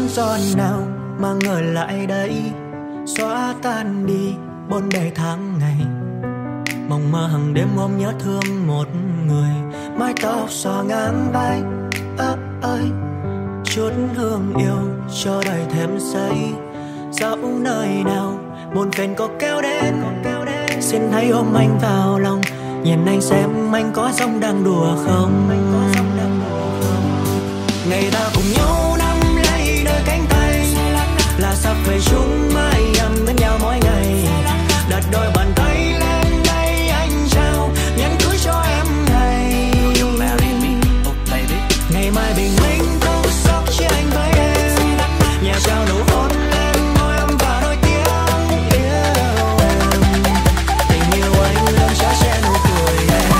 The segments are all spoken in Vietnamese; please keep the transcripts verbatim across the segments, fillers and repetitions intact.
gió nào mà ngờ lại đây, xóa tan đi bốn bề tháng ngày. Mộng mơ hàng đêm ôm nhớ thương một người, mái tóc xõa ngang vai. Ơ ơi, chút hương yêu cho đời thêm say. Dẫu nơi nào buồn phiền có kéo đến, xin hãy ôm anh vào lòng, nhìn anh xem anh có giống đang đùa không. Ngày ta cùng nhau nắm lấy đôi cánh tay, là sắp về chung mãi ấm bên nhau mỗi ngày. Đặt đôi bàn tay lên đây anh trao nhẫn cưới cho em này. Ngày mai bình minh tô sóc chia anh với em, nhà trao nụ hôn lên môi em và đôi tiếng yêu em. Tình yêu anh luôn chở che nụ cười em.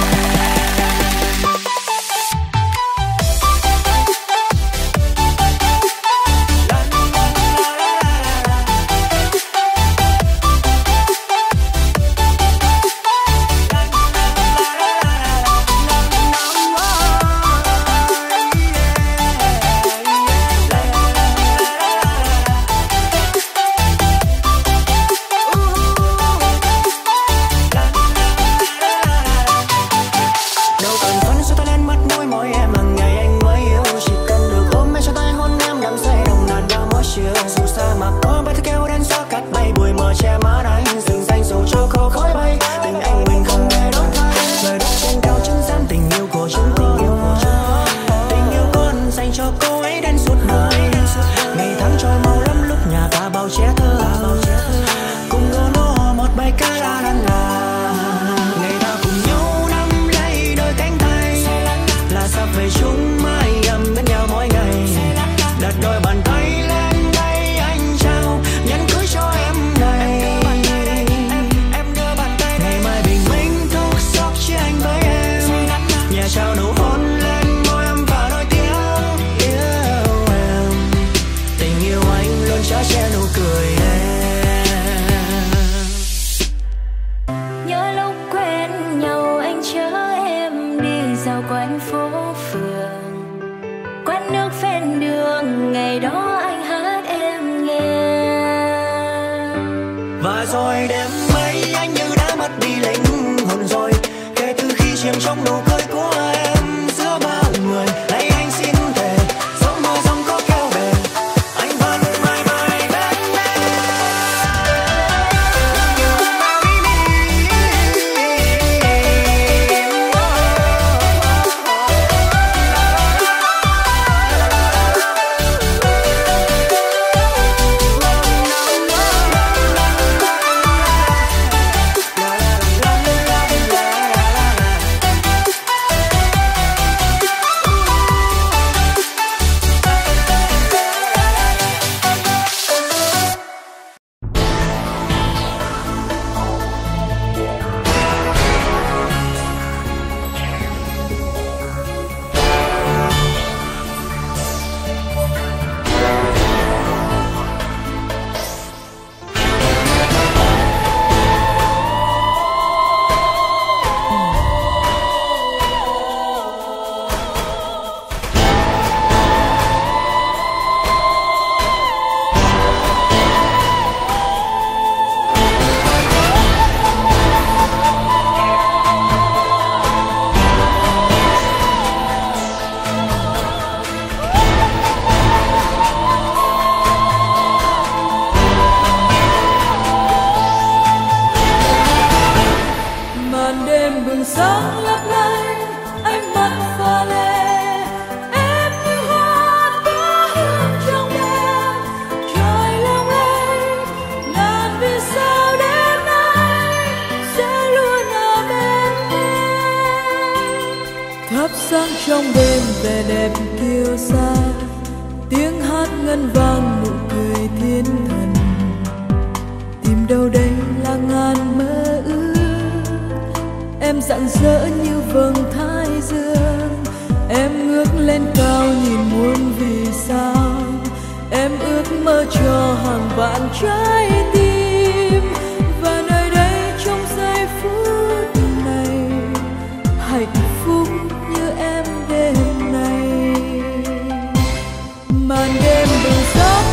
Màn đêm bừng sáng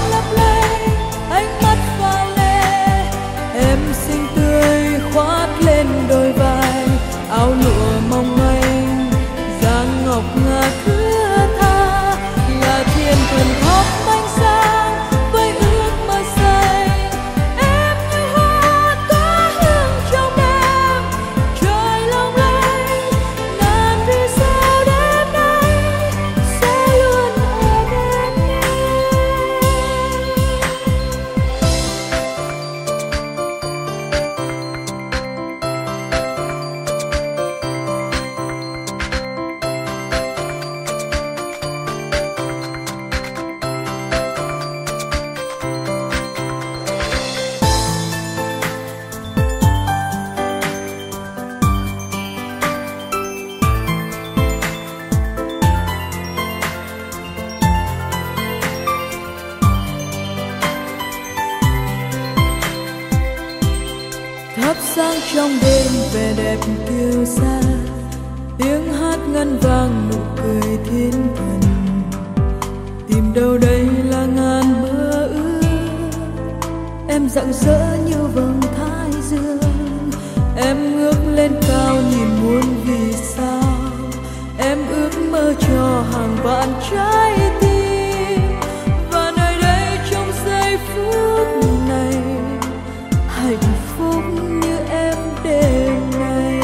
ngân vàng nụ cười thiên thần, tìm đâu đây là ngàn mơ ước. Em rạng rỡ như vầng thái dương, em ước lên cao nhìn muôn vì sao. Em ước mơ cho hàng vạn trái tim, và nơi đây trong giây phút này hạnh phúc như em đêm nay.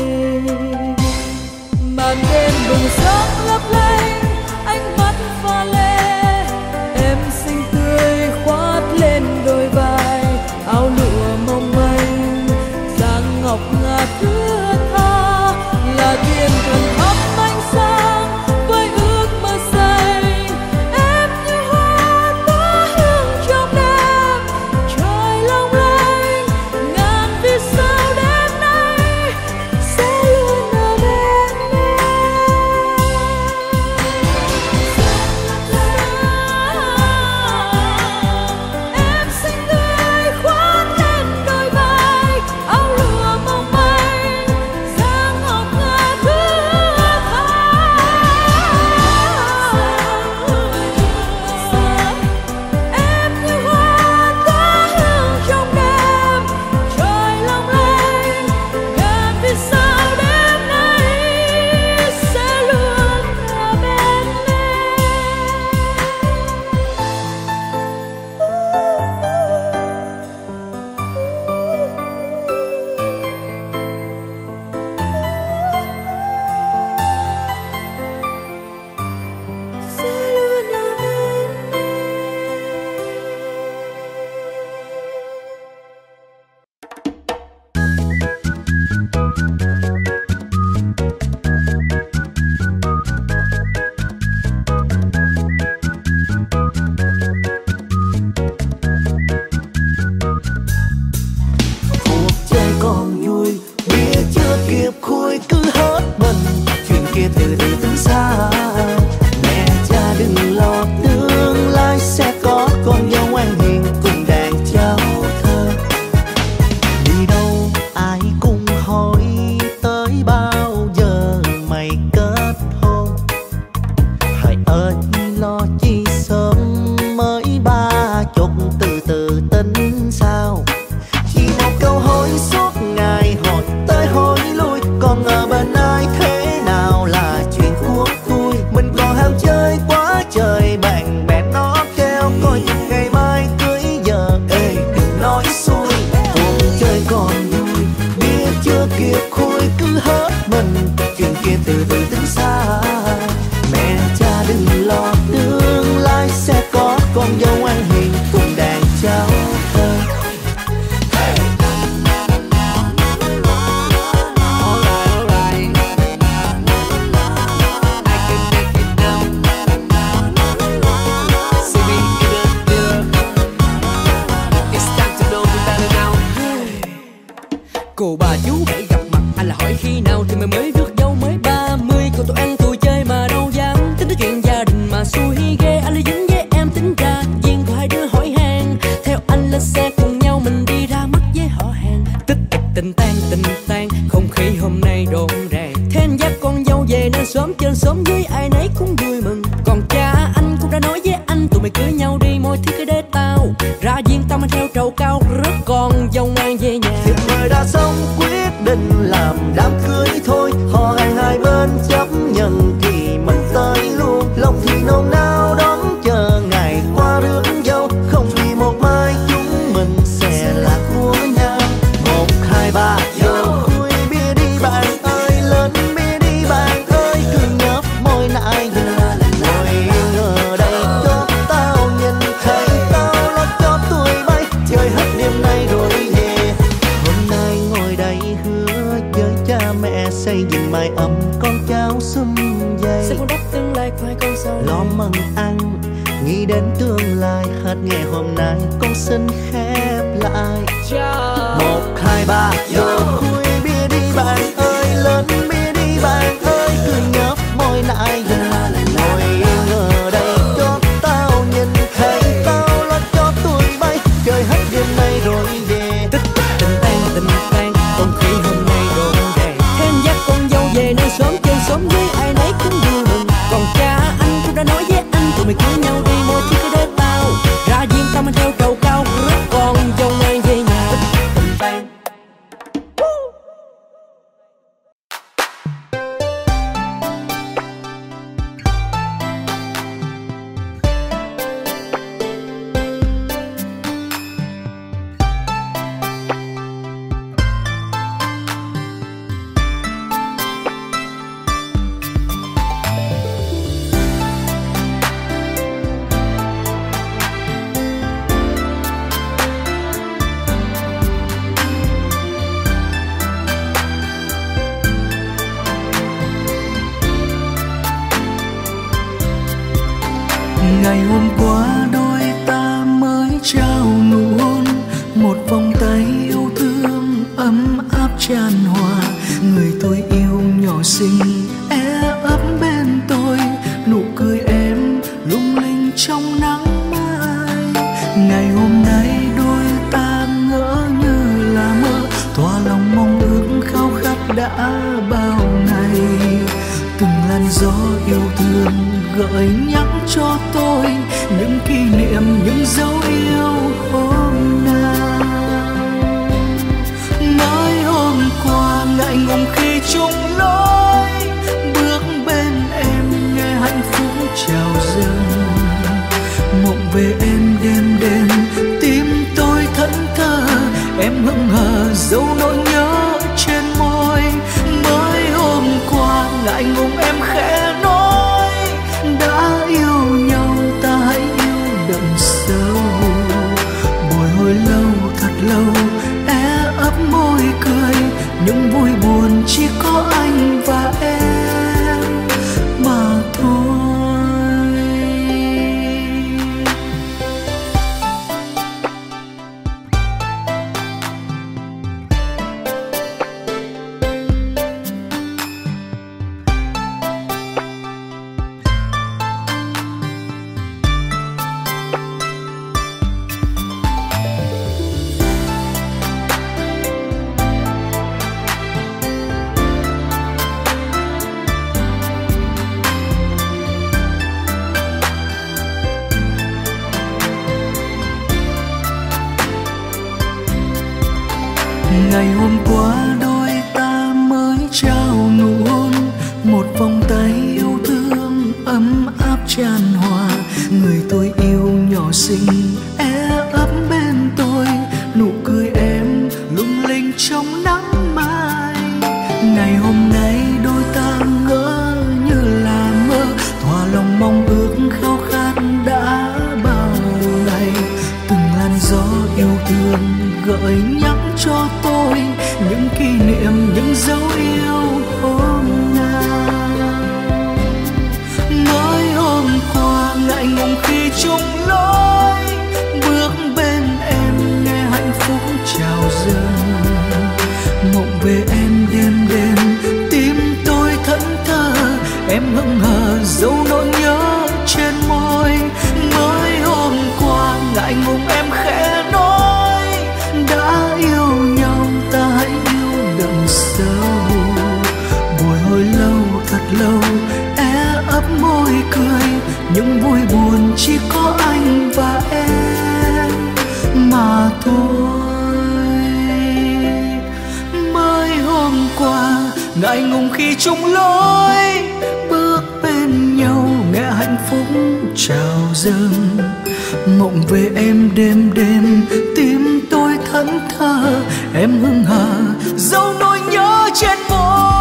Màn đêm bừng sáng lấp lánh, ánh mắt pha lê, em xinh tươi khoác lên đôi vai. Áo lụa mong manh, dáng ngọc ngà thướt tha, là thiên thần thắp ánh sáng với ước mơ xanh. Em như hoa tỏa hương trong đêm, trời long lanh, ngàn vì sao đêm nay sẽ luôn ở bên em. Em xinh tươi khoác lên đôi vai, áo lụa mong manh, dáng ngọc ngà thướt tha. Em như hoa tỏa hương trong đêm, trời long lanh, ngàn vì sao đêm nay sẽ luôn ở bên Cuộc chơi còn vui, bia chưa kịp khui cứ hết mình. Chuyện kia từ từ tính xa, mẹ cha đừng lo, tương lai sẽ có con dâu ngoan hiền cùng đàn cháu thơ. Đi đâu ai cũng hỏi tới bao giờ mày kết hôn. Hãy ơi lo chi sớm mới ba chục, từ từ tính sao. Chỉ một câu hỏi suốt ngày hỏi tới hỏi lui, còn ở bên ai thế nào là chuyện của tôi. Mình còn ham chơi quá trời, bạn bè nó kêu coi chừng ngày mai cưới giờ. Ê đừng nói xui, cuộc chơi còn vui, bia chưa kịp khui cứ hết mình. Chuyện kia từ từ tính xa, mẹ cha đừng lo, tương lai sẽ có con dâu ngoan hiền cùng đàn cháu thơ. Cô bà chú hãy gặp mặt, anh là hỏi khi nào thì mày mới rước dâu mới ba mươi. Cô tụi ăn tụi chơi mà đâu dám tính tới chuyện gia đình mà xui ghê. Anh là dính với em tính ra duyên của hai đứa hỏi hàng. Theo anh lên xe cùng nhau mình đi ra mắt với họ hàng. Tích tích tình tan tình tan, không khí hôm nay đồn ràng. Thế anh dắt con dâu về nên xóm trên xóm dưới ai nấy cũng vui mừng. Còn cha anh cũng đã nói với anh tụi mày cưới nhau đi, mọi thứ cứ để tao ra duyên tao mang theo trầu cao rớt con dâu ngoan về nhà. Thiệp mời đã xong quyết định làm đám cưới thôi, họ hàng hai bên chấp nhận thì mình tới luôn. Lòng thì nôn nao đón chờ ngày qua rước dâu, không vì một mai chúng mình sẽ là của nhau. Một hai ba vô khui bia đi bạn ơi, lên bia đi bạn ơi, cứ nhấp môi lại giờ. Ngồi ở đây cho tao nhìn thấy tao lót cho tuổi bay, chơi hết đêm nay rồi về. Hôm nay ngồi đây hứa với cha mẹ xây dựng mái ấm con cháu sum vầy. Sẽ con đắp tương lai của hai con sau này. Lo mừng ăn nghĩ đến tương lai, hết ngày hôm nay con xin khép lại. Một hai ba vô khui bia đi bạn ơi, lên bia đi bạn ơi, cứ nhấp môi lại giờ. Ngồi ở đây cho tao nhìn thấy tao lo cho tuổi bay, chơi hết đêm nay rồi về. Tích tích tình tan tình tan, không khí hôm nay rộn ràng. Thêm dắt con dâu về nơi xóm trên xóm dưới ai nấy cũng Ngày hôm qua đôi ta mới trao nụ hôn, một vòng tay yêu thương ấm áp tràn hòa. Người tôi yêu nhỏ xinh é ấp bên tôi, nụ cười em lung linh trong nắng mai. Ngày hôm nay đôi ta ngỡ như là mơ, tỏa lòng mong ước khao khát đã bao ngày. Từng làn gió yêu thương gợi nhắc cho tôi những kỷ niệm, những dấu yêu hôm nào. Mới hôm qua ngại ngùng khi chung lối, bước bên em nghe hạnh phúc trào dâng. Mộng về em đêm đêm tim tôi thẫn thờ, em hững hờ dấu nỗi nhớ trên môi. Mới hôm qua ngại ngùng em khẽ nói, đã yêu nhau ta hãy yêu đậm sâu. Bồi hồi lâu thật lâu é ấp môi cười, những vui buồn chỉ có anh và em mà thôi. Ngày hôm qua đôi ta mới trao nụ hôn, một vòng tay yêu thương ấm áp tràn hòa. Người tôi yêu nhỏ xinh é ấp bên tôi, nụ cười em lung linh trong nắng mai. Ngày hôm nay đôi ta ngỡ như là mơ, thỏa lòng mong ước khao khát đã bao ngày. Từng làn gió yêu thương gợi nhắc cho tôi những kỷ niệm, những dấu yêu hôm nào. Mới hôm qua ngại ngùng khi chung lối, bước bên em nghe hạnh phúc trào dâng. Mộng về em đêm đêm tim tôi thẫn thờ, em hững hờ dấu nỗi nhớ trên môi. Mới hôm qua ngại ngùng em khẽ nói, đã yêu nhau ta hãy yêu đậm sâu. Bồi hồi lâu thật lâu é ấp môi cười, những vui buồn chỉ có anh và em mà thôi. Mới hôm qua ngại ngùng khi chung lối, bước bên nhau nghe hạnh phúc trào dâng. Mộng về em đêm đêm tim tôi thẫn thờ, em hững hờ dấu nỗi nhớ trên môi.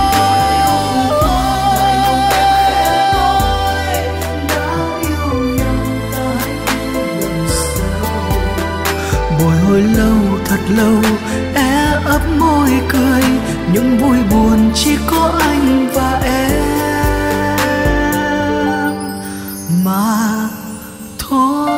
Bồi hồi lâu thật lâu é ấp môi cười, những vui buồn chỉ có anh và em mà thôi.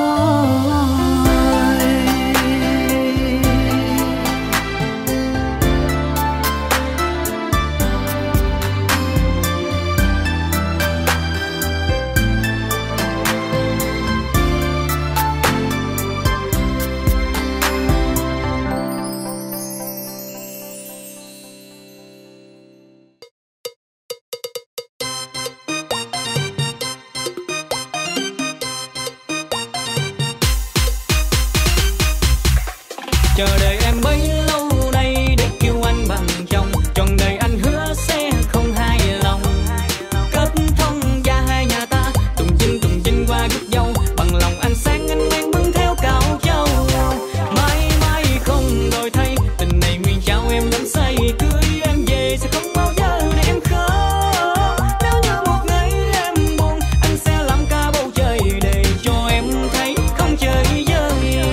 Chờ đợi em bấy lâu nay để kêu anh bằng chồng, trọn đời anh hứa sẽ không hài lòng. Kết thông gia hai nhà ta tùng chinh tùng chinh qua gút dâu, bằng lòng anh sáng anh mang bưng theo cạo châu. Mãi mãi không đổi thay, tình này nguyện trao em đắm say, cưới em về sẽ không bao giờ để em khóc. Nếu như một ngày em buồn, anh sẽ làm cả bầu trời để cho em thấy không chơi vơi.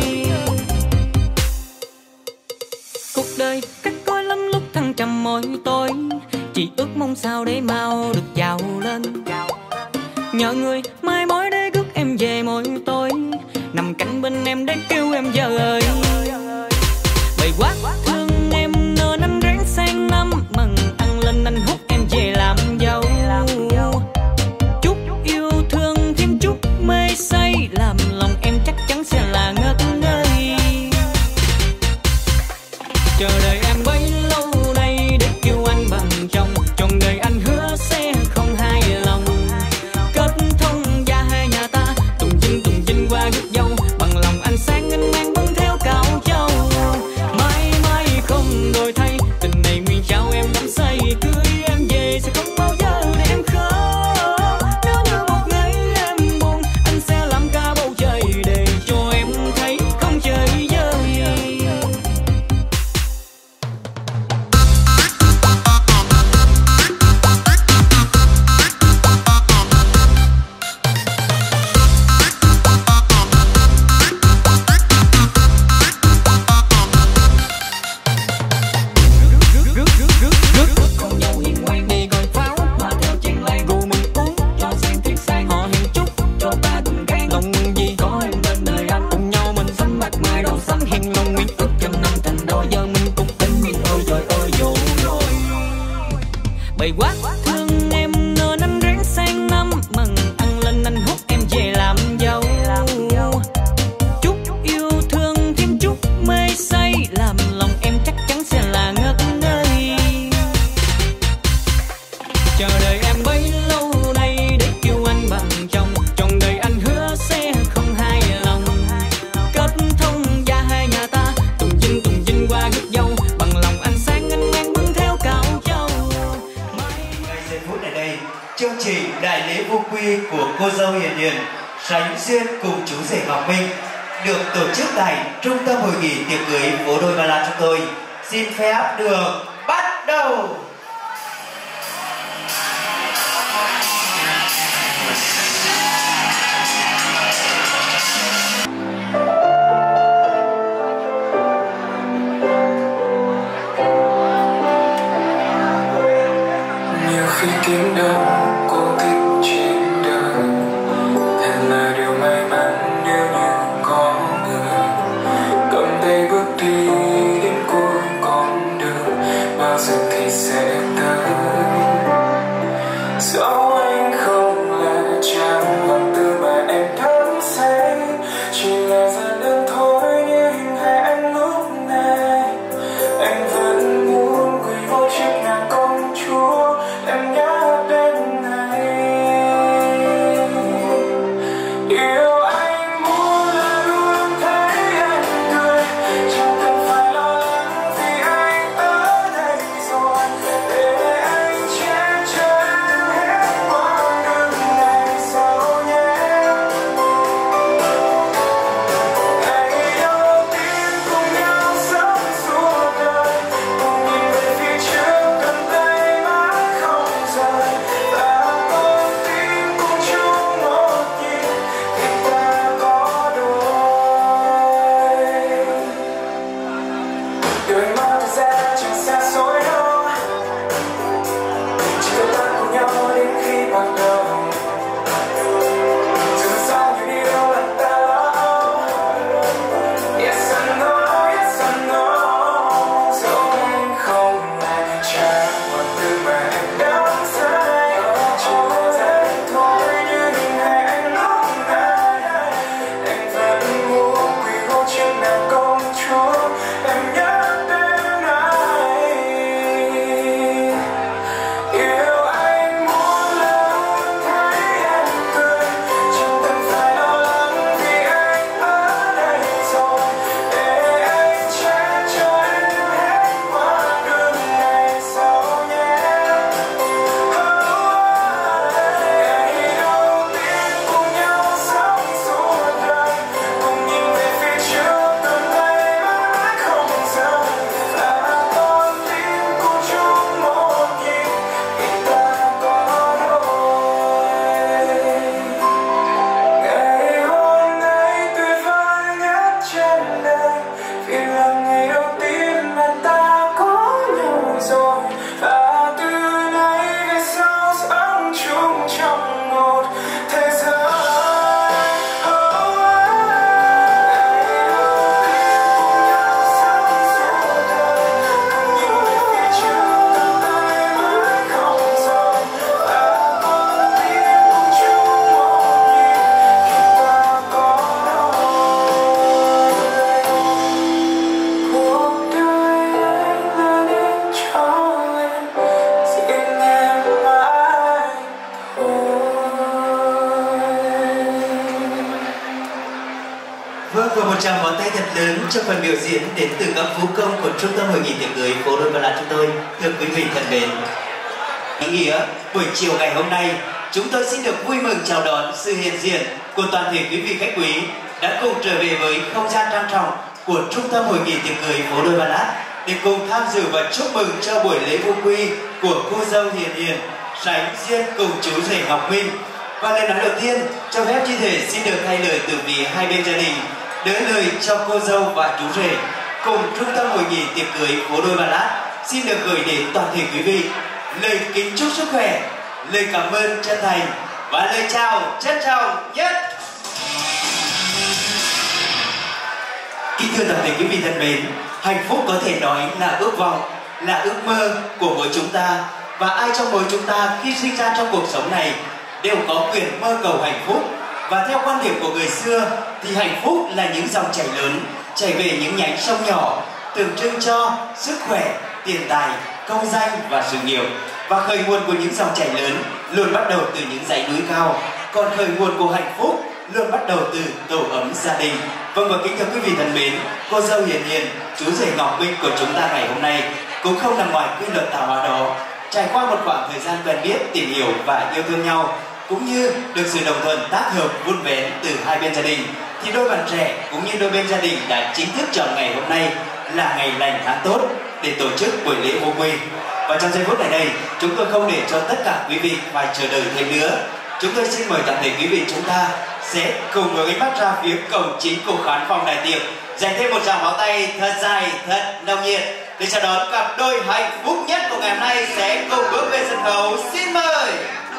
Cuộc đời cắt côi lắm lúc thăng trầm mỗi tối, chỉ ước mong sao để mau được giàu lên. Nhờ người mai mối để rước em anh về mỗi tối, nằm cạnh bên em để kêu em vợ ơi. Bày quá thương em nên anh ráng sang năm, mừng ăn lên anh hút em về làm dâu. Chút yêu thương thêm chút mê say, làm lòng em chắc chắn sẽ là ngất ngây. Chờ đợi em bấy lâu nay để kêu anh bằng chồng, trọn đời anh hứa sẽ không hai lòng. Kết thông gia hai nhà ta, tùng dinh tùng dinh qua gốc dâu, bằng lòng anh sáng anh mang bưng theo cạo châu. Mãi mãi không đổi thay, tình này nguyên trao em đắm say, cưới em về sẽ không bao giờ để em khóc. Nếu như một ngày em buồn, anh sẽ làm cả bầu trời để cho em thấy không chơi vơi. Con dâu hiền ngoan đi coi pháo, mà theo chen lan rượu mừng uống cho sang thiệt sang. Họ hẹn chúc cho ta cùng gan, lòng gì có em bên đời anh, cùng nhau mình sắm bạc mai đầu sắm hẹn lòng nguyện ước trăm năm thành đôi, giờ mình cùng tính nguyện ơi trời ơi vô rồi. Bày quá thương em nên anh ráng sang năm, mừng ăn lên anh hút em về làm dâu. Chút yêu thương thêm chút mê say, làm lòng em chắc chắn sẽ là ngất ngây. Chờ đợi em bấy lâu nay để kêu anh bằng chồng, trọn đời anh hứa sẽ không hai lòng. Kết thông gia hai nhà ta, tùng dinh tùng dinh qua gốc dâu, bằng lòng anh sáng anh mang bưng theo cạo châu. Ngay giây phút này đây, chương trình đại lễ vô quy của cô dâu Hiền Hiền Sánh Duyên cùng chú rể Ngọc Minh được tổ chức tại Trung tâm Hội nghị tiệc cưới phố đôi Ba La chúng tôi xin phép được bắt đầu. Nhiều khi tiếng đâu cô thích trên đời, thật là điều may mắn nếu như có người cầm tay bước đi đến cuối con đường, bao giờ thì sẽ và một tràng pháo tay thật lớn cho phần biểu diễn đến từ các vũ công của Trung tâm Hội nghị tiệc cưới phố đôi Ballad chúng tôi. Thưa quý vị thân mến, ý nghĩa buổi chiều ngày hôm nay, chúng tôi xin được vui mừng chào đón sự hiện diện của toàn thể quý vị khách quý đã cùng trở về với không gian trang trọng của Trung tâm Hội nghị tiệc cưới phố đôi Ballad để cùng tham dự và chúc mừng cho buổi lễ vu quy của cô dâu Hiền Hiền, Sánh Duyên cùng chú rể Ngọc Minh. Và lời nói đầu tiên, cho phép chi thể xin được thay lời từ phía hai bên gia đình đỡ lời cho cô dâu và chú rể cùng Trung tâm Hội nghị tiệc cưới phố đôi Ballad xin được gửi đến toàn thể quý vị lời kính chúc sức khỏe, lời cảm ơn chân thành và lời chào trân trọng nhất. Kính thưa toàn thể quý vị thân mến, hạnh phúc có thể nói là ước vọng, là ước mơ của mỗi chúng ta, và ai trong mỗi chúng ta khi sinh ra trong cuộc sống này đều có quyền mơ cầu hạnh phúc. Và theo quan điểm của người xưa thì hạnh phúc là những dòng chảy lớn chảy về những nhánh sông nhỏ, tượng trưng cho sức khỏe, tiền tài, công danh và sự nghiệp. Và khởi nguồn của những dòng chảy lớn luôn bắt đầu từ những dãy núi cao, còn khởi nguồn của hạnh phúc luôn bắt đầu từ tổ ấm gia đình. Vâng, và kính thưa quý vị thân mến, cô dâu Hiền Hiền, chú rể Ngọc Minh của chúng ta ngày hôm nay cũng không nằm ngoài quy luật tạo hóa đó. Trải qua một khoảng thời gian quen biết, tìm hiểu và yêu thương nhau, cũng như được sự đồng thuận tác hợp vun vén từ hai bên gia đình, thì đôi bạn trẻ cũng như đôi bên gia đình đã chính thức chọn ngày hôm nay là ngày lành tháng tốt để tổ chức buổi lễ vu quy. Và trong giây phút này đây, chúng tôi không để cho tất cả quý vị phải chờ đợi thêm nữa. Chúng tôi xin mời toàn thể quý vị chúng ta sẽ cùng với ánh mắt ra phía cổng chính của khán phòng đại tiệc, dành thêm một tràng pháo tay thật dài, thật nồng nhiệt để chào đón cặp đôi hạnh phúc nhất của ngày hôm nay sẽ cùng bước về sân khấu. Xin mời.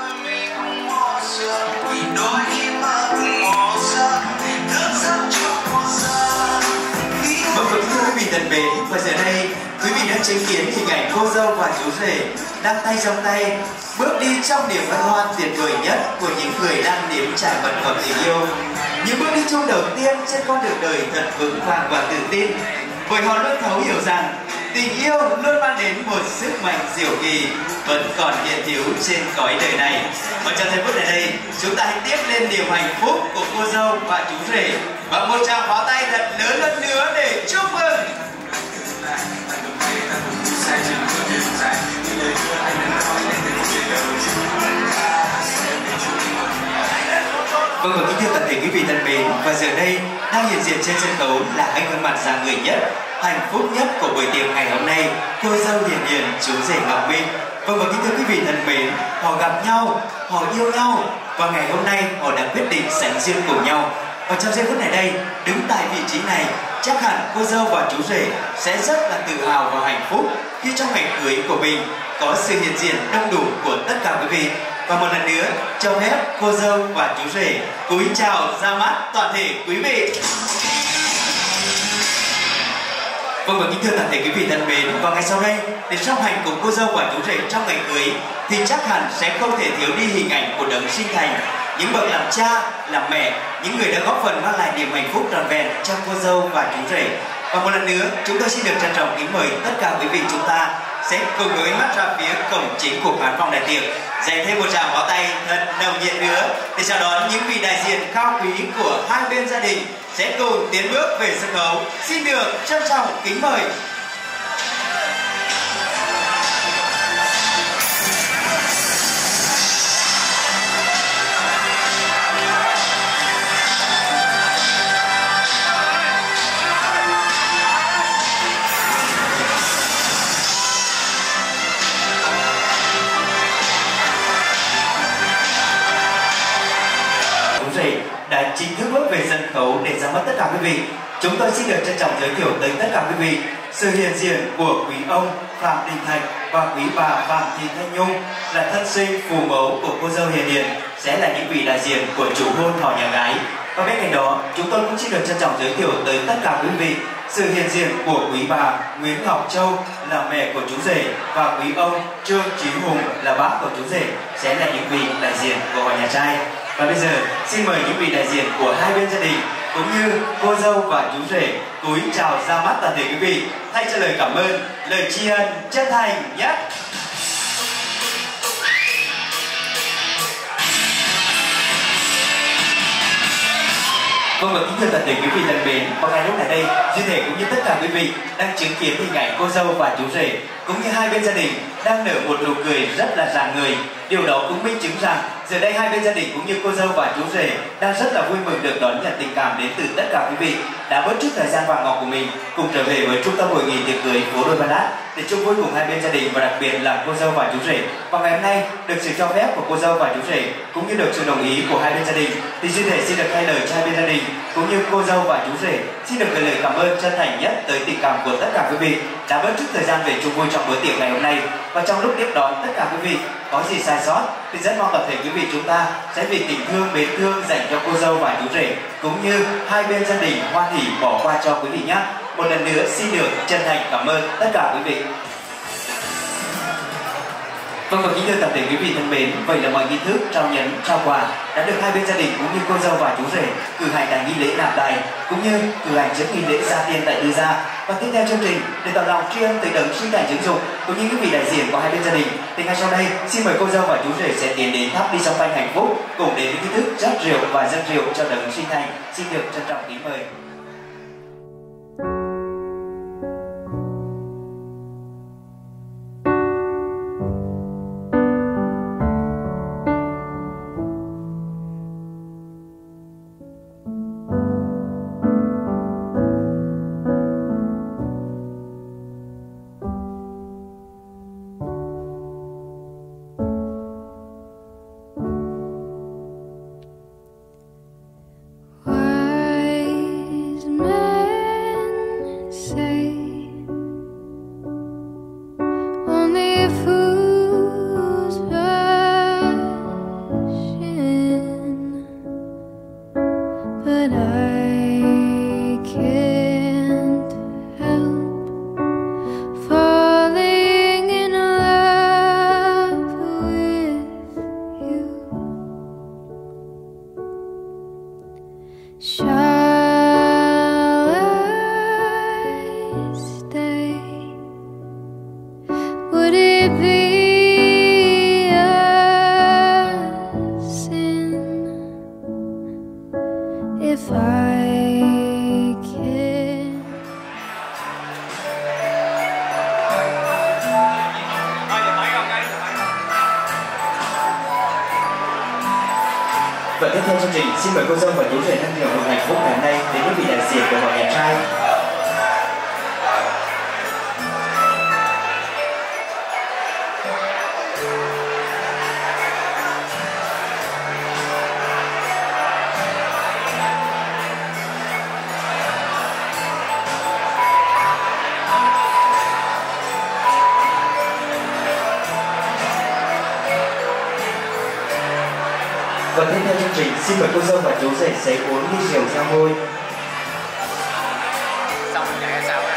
Vâng, thưa quý vị thân mến, và giờ đây quý vị đã chứng kiến hình ảnh cô dâu và chú rể đang tay trong tay bước đi trong niềm hân hoan tuyệt vời nhất của những người đang nếm trải mật ngọt tình yêu. Những bước đi chung đầu tiên trên con đường đời thật vững vàng và tự tin, bởi họ luôn thấu hiểu rằng tình yêu luôn mang đến một sức mạnh diệu kỳ vẫn còn hiện hữu trên cõi đời này. Và trong giây phút này đây, chúng ta hãy tiếp lên niềm hạnh phúc của cô dâu và chú rể bằng một tràng pháo tay thật lớn hơn nữa để chúc mừng. Vâng, và kính thưa toàn thể quý vị thân mến, và giờ đây đang hiện diện trên sân khấu là hai gương mặt dạng người nhất, hạnh phúc nhất của buổi tiệc ngày hôm nay, cô dâu Hiền Hiền, chú rể Ngọc Minh. Vâng, và kính thưa quý vị thân mến, họ gặp nhau, họ yêu nhau, và ngày hôm nay họ đã quyết định sánh duyên cùng nhau. Và trong giây phút này đây, đứng tại vị trí này, chắc hẳn cô dâu và chú rể sẽ rất là tự hào và hạnh phúc khi trong ngày cưới của mình có sự hiện diện đông đủ của tất cả quý vị. Và một lần nữa, cho phép cô dâu và chú rể cúi chào ra mắt toàn thể quý vị. Vâng, và kính thưa toàn thể quý vị thân mến, và ngay sau đây để song hành cùng cô dâu và chú rể trong ngày cưới thì chắc hẳn sẽ không thể thiếu đi hình ảnh của đấng sinh thành, những bậc làm cha, làm mẹ, những người đã góp phần mang lại niềm hạnh phúc trọn vẹn cho cô dâu và chú rể. Và một lần nữa, chúng tôi xin được trân trọng kính mời tất cả quý vị chúng ta sẽ cùng với ánh mắt ra phía cổng chính của khán phòng đại tiệc, dành thêm một tràng pháo tay thật nồng nhiệt nữa để chào đón những vị đại diện cao quý của hai bên gia đình sẽ cùng tiến bước về sân khấu. Xin được trân trọng kính mời. Đã chính thức bước về sân khấu để ra mắt tất cả quý vị. Chúng tôi xin được trân trọng giới thiệu tới tất cả quý vị sự hiện diện của quý ông Phạm Đình Thạch và quý bà Phạm Thị Thanh Nhung là thân sinh phù mẫu của cô dâu Hiền Hiền, sẽ là những vị đại diện của chủ hôn họ nhà gái. Và bên cạnh đó, chúng tôi cũng xin được trân trọng giới thiệu tới tất cả quý vị sự hiện diện của quý bà Nguyễn Ngọc Châu là mẹ của chú rể và quý ông Trương Chí Hùng là bác của chú rể, sẽ là những vị đại diện của họ nhà trai. Và bây giờ xin mời những vị đại diện của hai bên gia đình cũng như cô dâu và chú rể cúi chào ra mắt toàn thể quý vị, thay cho lời cảm ơn, lời tri ân chân thành nhất. Vâng, và kính thưa toàn thể quý vị thân mến, và ngay lúc này đây, Duy Thể cũng như tất cả quý vị đang chứng kiến hình ảnh cô dâu và chú rể cũng như hai bên gia đình đang nở một nụ cười rất là rạng người. Điều đó cũng minh chứng rằng giờ đây hai bên gia đình cũng như cô dâu và chú rể đang rất là vui mừng được đón nhận tình cảm đến từ tất cả quý vị đã bớt chút thời gian vàng ngọc của mình cùng trở về với trung tâm hội nghị tiệc cưới phố đôi Ballad để chung vui cùng hai bên gia đình và đặc biệt là cô dâu và chú rể. Và ngày hôm nay được sự cho phép của cô dâu và chú rể cũng như được sự đồng ý của hai bên gia đình thì Duy Thể xin được thay lời cho hai bên gia đình cũng như cô dâu và chú rể xin được gửi lời cảm ơn chân thành nhất tới tình cảm của tất cả quý vị đã bớt chút thời gian về chung vui trong bữa tiệc ngày hôm nay. Và trong lúc tiếp đón tất cả quý vị có gì sai sót thì rất mong toàn thể quý vị chúng ta sẽ vì tình thương mến thương dành cho cô dâu và chú rể cũng như hai bên gia đình hoan hỉ bỏ qua cho quý vị nhé. Một lần nữa xin được chân thành cảm ơn tất cả quý vị. Vâng, và kính thưa toàn thể quý vị thân mến, vậy là mọi nghi thức trao nhẫn trao quà đã được hai bên gia đình cũng như cô dâu và chú rể cử hành tại nghi lễ nạp tài cũng như cử hành trước nghi lễ gia tiên tại Tư Gia. Và tiếp theo chương trình để tỏ lòng tri ân tới đấng sinh thành dưỡng dục cũng như quý vị đại diện của hai bên gia đình thì ngay sau đây xin mời cô dâu và chú rể sẽ tiến đến tháp đi song phanh hạnh phúc cùng đến với nghi thức rót rượu và dâng rượu cho đấng sinh thành. Xin được trân trọng kính mời. Và tiếp theo chương trình xin mời cô dâu và chú rể thân nhiều một hạnh phúc ngày hôm nay đến quý vị đại diện của họ nhà trai. Và tiếp theo chương trình xin mời cô dâu và chú rể sẽ uống ly rượu giao môi. Xong rồi chạy sao?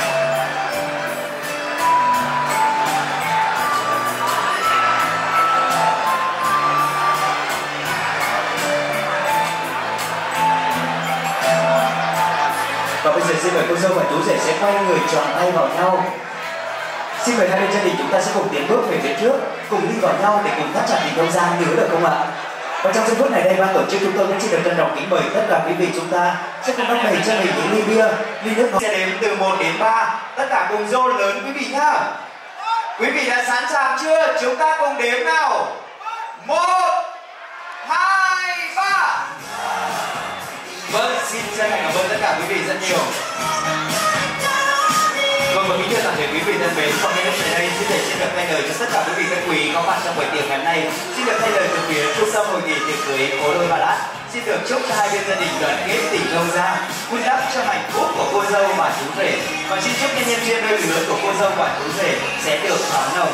Và bây giờ xin mời cô dâu và chú rể sẽ quay người tròn tay vào nhau. Xin mời hai bên gia đình chúng ta sẽ cùng tiến bước về phía trước, cùng đi vào nhau để cùng thắt chặt tình yêu ra nhớ được không ạ? Và trong giây phút này đây, ban tổ chức chúng tôi cũng xin được trân trọng kính mời tất cả quý vị chúng ta sẽ cùng đong đầy cho mình những ly bia, ly nước ngọt. Sẽ đếm từ một đến ba, tất cả cùng rô lớn quý vị nhá. Quý vị đã sẵn sàng chưa? Chúng ta cùng đếm nào. Một, hai, ba. Vâng, xin chân thành cảm ơn tất cả quý vị rất nhiều. Vâng, và kính thưa toàn thể quý vị thân mến, còn ngay lúc này đây xin thể xin được thay lời cho tất cả quý vị thân quý có mặt trong buổi tiệc ngày hôm nay. Xin được thay lời từ phía trung tâm hội nghị tiệc cưới phố đôi Ballad. Xin được chúc cho hai bên gia đình đoàn kết tình lâu ra, vun đắp cho hạnh phúc của cô dâu và chú rể. Và xin chúc nhân nhân duyên đôi lứa của cô dâu và chú rể sẽ được thắm nồng.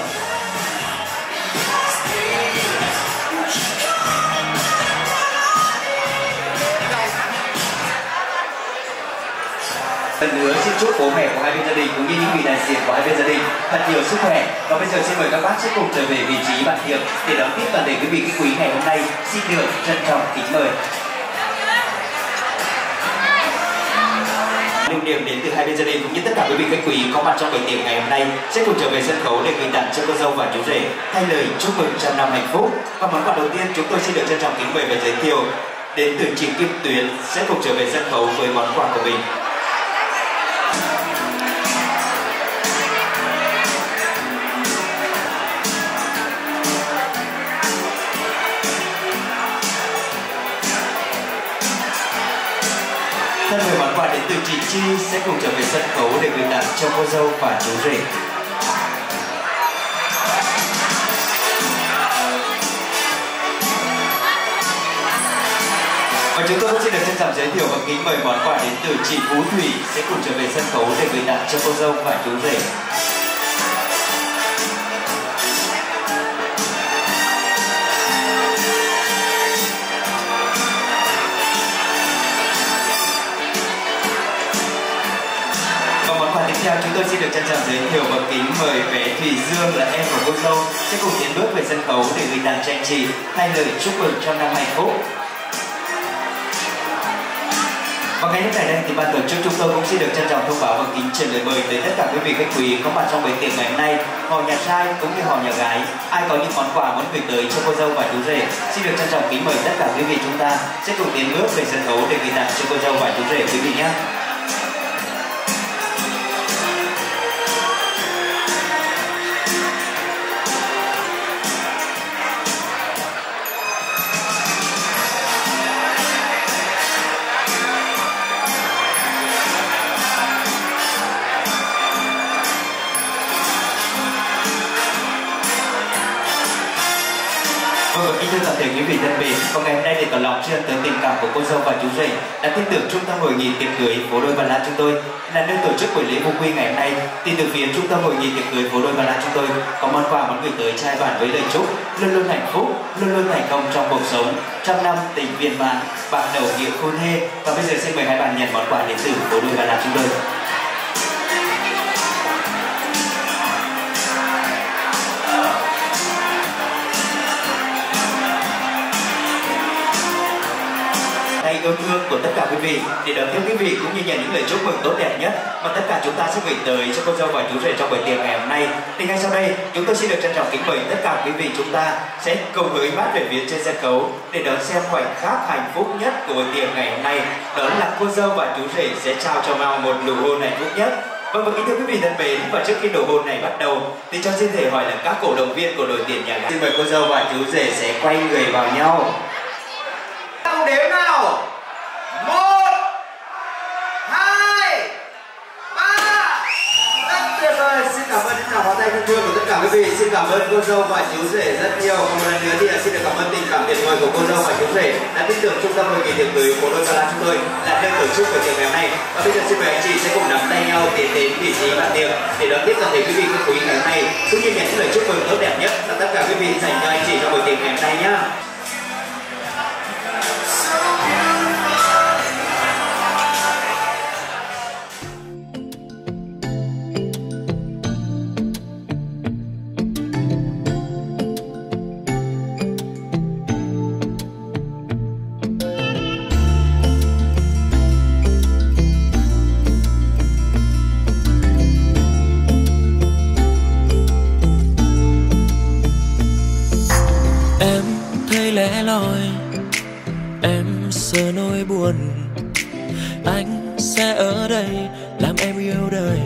Lần nữa xin chúc bố mẹ của hai bên gia đình cũng như những vị đại diện của hai bên gia đình thật nhiều sức khỏe. Và bây giờ xin mời các bác sẽ cùng trở về vị trí bàn tiệc để đón tiếp toàn thể quý vị khách quý ngày hôm nay. Xin được trân trọng kính mời. Lưu niệm đến từ hai bên gia đình cũng như tất cả quý vị khách quý có mặt trong buổi tiệc ngày hôm nay sẽ cùng trở về sân khấu để gửi tặng cho cô dâu và chú rể thay lời chúc mừng trăm năm hạnh phúc. Và món quà đầu tiên chúng tôi xin được trân trọng kính mời và giới thiệu đến từ chị Kim Tuyến sẽ cùng trở về sân khấu với món quà của mình. Thân mời món quà đến từ chị Chi sẽ cùng trở về sân khấu để gửi tặng cho cô dâu và chú rể. Và chúng tôi cũng xin được trân trọng giới thiệu và kính mời món quà đến từ chị Phú Thủy sẽ cùng trở về sân khấu để gửi tặng cho cô dâu và chú rể. Tiếp theo chúng tôi xin được trân trọng giới thiệu và kính mời bé Thùy Dương là em của cô dâu sẽ cùng tiến bước về sân khấu để gửi tặng cho anh chị hai lời chúc mừng trong năm hạnh phúc. Và ngay lúc này đây thì ban tổ chức chúng tôi cũng xin được trân trọng thông báo và kính truyền lời mời tới tất cả quý vị khách quý có mặt trong buổi tiệc ngày hôm nay, họ nhà trai cũng như họ nhà gái, ai có những món quà muốn gửi tới cho cô dâu và chú rể xin được trân trọng kính mời tất cả quý vị chúng ta sẽ cùng tiến bước về sân khấu để gửi tặng cho cô dâu và chú rể quý vị nhé. Vâng, kính thưa toàn thể quý vị thân mến, và ngày hôm nay để tỏ lòng tri ân tới tình cảm của cô dâu và chú rể đã tin tưởng trung tâm hội nghị tiệc cưới phố đôi Bà La chúng tôi là nơi tổ chức buổi lễ vô quy ngày hôm nay. Thì từ phía trung tâm hội nghị tiệc cưới phố đôi Bà La chúng tôi có món quà muốn gửi tới trai bản với lời chúc luôn luôn hạnh phúc, luôn luôn thành công trong cuộc sống, trăm năm tình viên mãn, bạc đầu nghĩa khôn hê. Và bây giờ xin mời hai bạn nhận món quà đến từ phố đôi Bà La chúng tôi. Tay yêu thương của tất cả quý vị để đón tiếp quý vị cũng như nhận những lời chúc mừng tốt đẹp nhất mà tất cả chúng ta sẽ gửi tới cho cô dâu và chú rể trong buổi tiệc ngày hôm nay. Thì ngay sau đây chúng tôi xin được trân trọng kính mời tất cả quý vị chúng ta sẽ cùng hướng mắt về phía trên sân khấu để đón xem khoảnh khắc hạnh phúc nhất của buổi tiệc ngày hôm nay, đó là cô dâu và chú rể sẽ trao cho nhau một nụ hôn hạnh phúc nhất. Vâng, và kính thưa quý vị thân mến, và trước khi nụ hôn này bắt đầu thì cho xin thể hỏi là các cổ động viên của đội tuyển nhà gái xin mời cô dâu và chú rể sẽ quay người vào nhau. Không đếm nào. Một, hai, ba. Rất tuyệt vời. Xin cảm ơn những tràng pháo tay thân thương của tất cả quý vị. Xin cảm ơn cô dâu và chú rể rất nhiều. Và một lần nữa thì xin được cảm ơn tình cảm tuyệt vời của cô dâu và chú rể đã tin tưởng trung tâm hội nghị tiệc cưới phố đôi Bà La chúng tôi là nơi tổ chức buổi tiệc ngày hôm nay. Và bây giờ xin mời anh chị sẽ cùng nắm tay nhau tiến đến vị trí bàn tiệc để đón tiếp toàn thể quý vị khách quý ngày hôm nay cũng như nhận những lời chúc mừng tốt đẹp nhất là tất cả quý vị dành cho anh chị trong buổi tiệc ngày hôm nay nhá. Lẻ loi em sợ nỗi buồn, anh sẽ ở đây làm em yêu đời.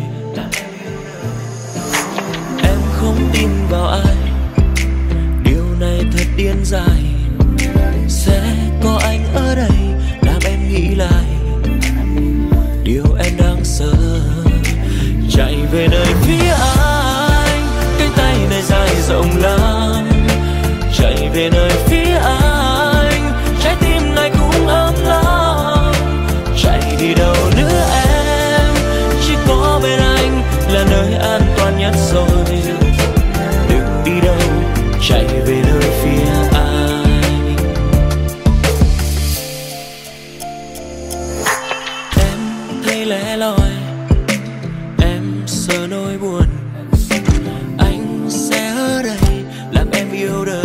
Em không tin vào ai, điều này thật điên dại. Sẽ có anh ở đây làm em nghĩ lại điều em đang sợ. Chạy về nơi phía anh, cái tay này dài rộng lắm. Chạy về nơi phía anh, trái tim này cũng ấm lắm. Chạy đi đâu nữa em, chỉ có bên anh là nơi an toàn nhất rồi. Đừng đi đâu, chạy về nơi phía anh. Em thấy lẻ loi, em sợ nỗi buồn. Anh sẽ ở đây làm em yêu đời.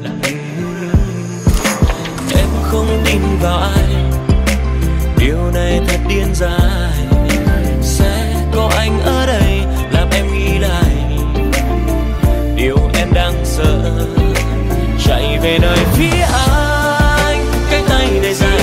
Không tin vào ai, điều này thật điên dại. Sẽ có anh ở đây làm em nghĩ lại điều em đang sợ. Chạy về nơi phía anh, cái tay này dài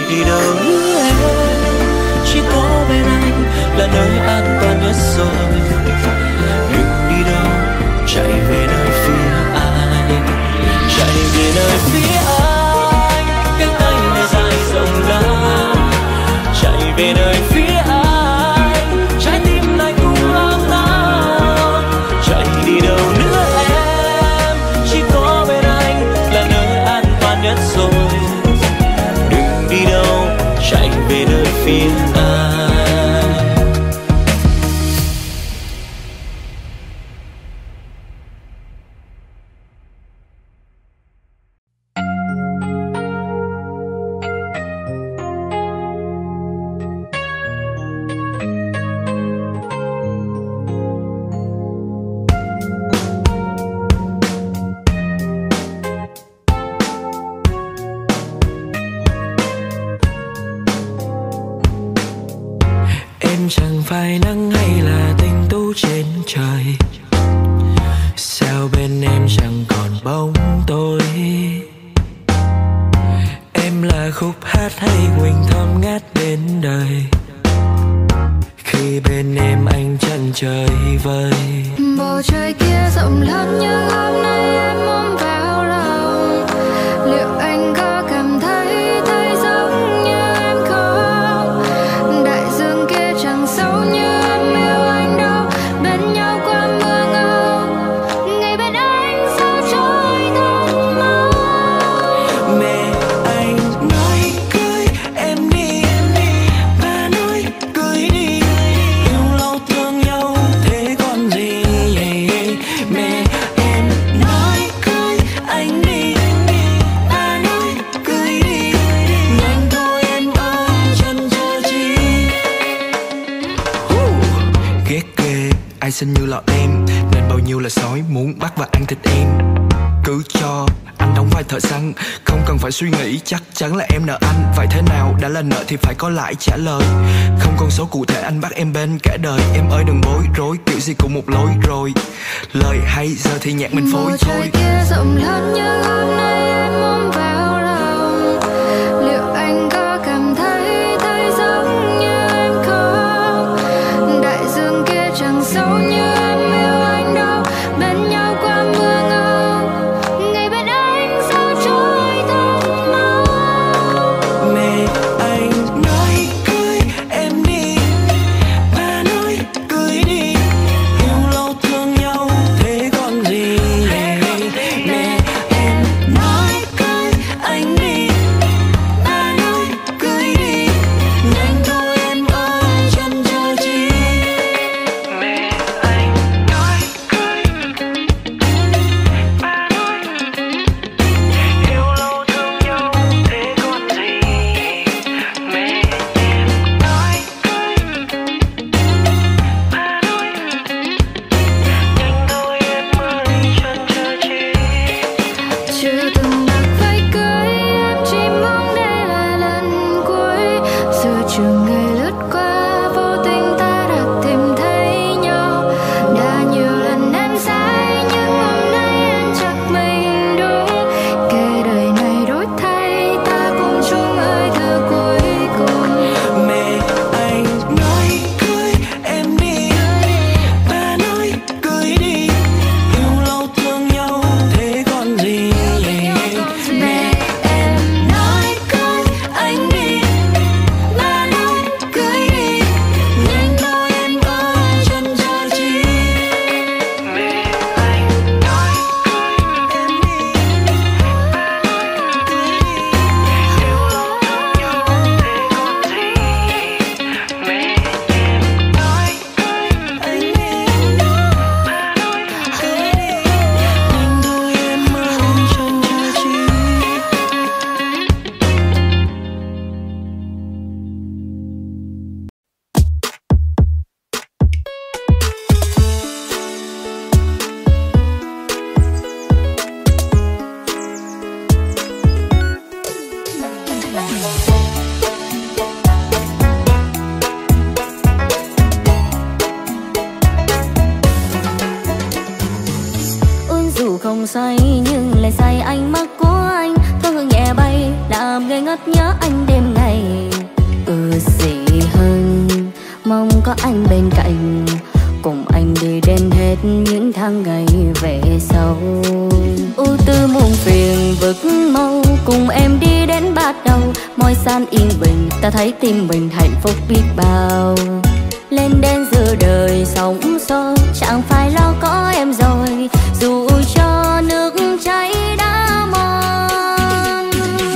đi đâu nữa em, chỉ có bên anh là nơi an toàn nhất rồi. Đừng đi đâu, chạy về nơi phía anh, chạy về nơi phía anh, cánh tay này dài rộng lớn, chạy về nơi phía anh, trái tim này cũng ấm nóng. Chạy đi đâu nữa em, chỉ có bên anh là nơi an toàn nhất rồi. Đừng đi đâu, chạy về nơi phía anh. Chẳng phải nắng hay là tinh tú trên trời, sao bên em chẳng còn bóng tối. Em là khúc hát hay quỳnh thơm ngát bên đời, khi bên em anh chân trời vơi. Bầu trời kia rộng lớn nhưng hôm nay em ôm vào lòng, liệu anh có cảm thấy thấy giống như em không? Đại dương kia chẳng sâu như em yêu anh đâu, bên nhau qua mưa ngâu, ngày bên anh sao trôi thật mau. Mẹ anh nói cưới em đi, ba nói cưới đi, yêu lâu thương nhau thế còn gì. Mẹ em nói cưới anh đi, ba nói cưới đi, nhanh thôi em ơi chân chờ chi. Ghét ghê, ai xinh như lọ em, nên bao nhiêu là sói muốn bắt và ăn thịt em. Cứ cho anh đóng vai thợ săn, không cần phải suy nghĩ, chắc chắn là em nợ anh. Vậy thế nào đã là nợ thì phải có lãi trả lời, không con số cụ thể anh bắt em bên cả đời. Em ơi đừng bối rối, kiểu gì cũng một lối rồi. Lời hay giờ thì nhạc mình phối Bầu thôi. trời kia rộng lớn nhưng hôm nay em ôm vào lòng, liệu anh có cảm thấy thấy giống như em không? Đại dương kia chẳng sâu như em yêu anh đâu, bên nhau qua mưa ngâu, ngày bên anh sao trôi thật mau. Mẹ anh nói cưới em đi, ba nói cưới đi, yêu lâu thương nhau thế còn gì. Mẹ em nói cưới anh đi, ba nói cưới đi, nhanh thôi em ơi chân chờ chi. Mẹ anh nói cưới, ba nói yêu lâu thương nhau thế còn gì. Mẹ em nói cưới, ba nói nhanh thôi em ơi chân chờ chi. Chưa từng mặc váy cưới, em chỉ mong đây là lần cuối. Giữa trường ngày lướt qua, vô tình ta đã tìm thấy nhau. Đã nhiều lần em sai, nhưng hôm nay em chắc mình đúng. Kể đời này đổi thay, ta cùng chung hơi thở cuối cùng. Mẹ anh nói cưới em đi, ba nói cưới đi, yêu lâu thương nhau thế còn gì. Mẹ em nói cưới anh đi, ba nói cưới đi, nhanh thôi em ơi chân chờ chi. Mẹ anh nói cưới em đi, ba nói cưới đi, yêu lâu thương nhau thế còn gì. Mẹ em nói cưới anh đi, ba nói cưới đi, nhanh thôi em ơi chân chờ chi. Ôi dù không say nhưng lại say ánh mắt của anh, tôi hương nhẹ bay làm ngây ngất nhớ anh đêm ngày. tay. Ừ gì hơn mong có anh bên cạnh, cùng anh đi đến hết những tháng ngày về sau. Ưu tư muôn phiền vực mâu, cùng em đi đến bắt đầu. Môi san yên bình, ta thấy tim mình hạnh phúc biết bao. Lên đến giữa đời sóng xô, chẳng phải lo có em rồi, dù cho nước chảy đã mòn.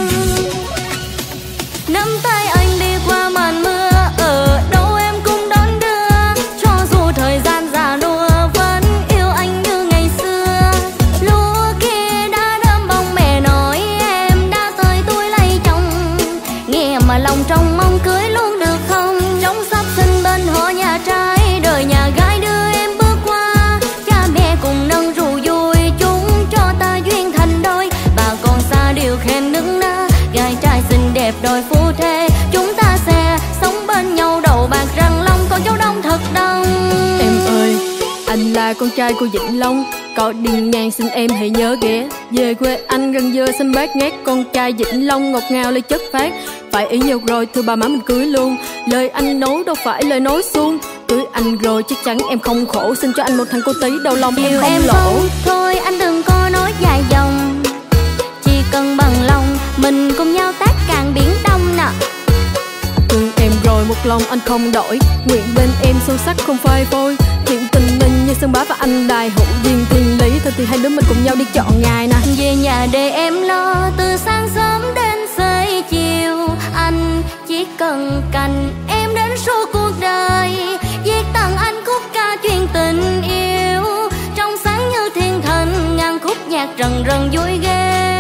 Nắm tay anh đi qua màn mưa, ở đâu em cũng đón đưa. Cho dù thời gian già nua, vẫn yêu anh như ngày xưa. Lúa kia đã đơm bông, mẹ nói em đã tới tuổi lấy chồng. Nghe mà lòng trong mong cưới luôn được không? Trong sắp sinh bên họ nhà trai, đời nhà gái đưa em bước qua. Cha mẹ cùng nâng rượu vui, chúng cho ta duyên thành đôi. Bà con xa điều khen nức nở, gái trai xinh đẹp đôi phu thê. Chúng ta sẽ sống bên nhau đầu bạc răng long, con cháu đông thật đông. Em ơi, anh là con trai của Vĩnh Long, có đi ngang xin em hãy nhớ ghé. Về quê anh gần dưa xanh bát ngát, con trai Vĩnh Long ngọt ngào lấy chất phát. Phải ý nhau rồi thưa bà má mình cưới luôn, lời anh nói đâu phải lời nói suông. Cưới anh rồi chắc chắn em không khổ, xin cho anh một thằng cô tí đầu lòng em không em lỗ. Không, thôi anh đừng có nói dài dòng, chỉ cần bằng lòng mình cùng nhau tác càng biển đông nè. Thương em rồi một lòng anh không đổi, nguyện bên em sâu sắc không phai phôi. Chuyện tình mình như Sơn Bá và anh Đài hữu duyên thiên lý, thôi thì hai đứa mình cùng nhau đi chọn ngày nè. Về nhà để em lo từ sáng sớm đến xế chiều, anh chỉ cần cạnh em đến suốt cuộc đời. Viết tặng anh khúc ca chuyện tình yêu, trong sáng như thiên thần ngàn khúc nhạc rần rần vui ghê.